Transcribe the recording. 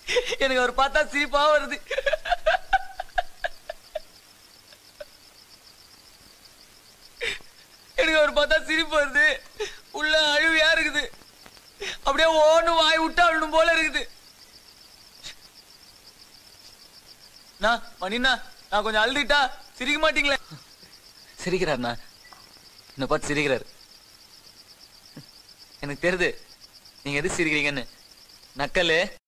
எனக்கு அவர் பார்த்தா சிரிப்பா வருது. எனக்கு அவர் பார்த்தா சிரிப்பு வருது. உள்ள அழுவியா இருக்குது. அப்படியே ஓன்னு வாய் விட்டு அழுணும் போல இருக்குது. மணிண்ணா, நான் கொஞ்சம் அழுதுட்டா சிரிக்க மாட்டீங்களே? சிரிக்கிறாருண்ணா, என்னை பார்த்து சிரிக்கிறாரு. எனக்கு தெரியுது நீங்க எது சிரிக்கிறீங்கன்னு. நக்கலு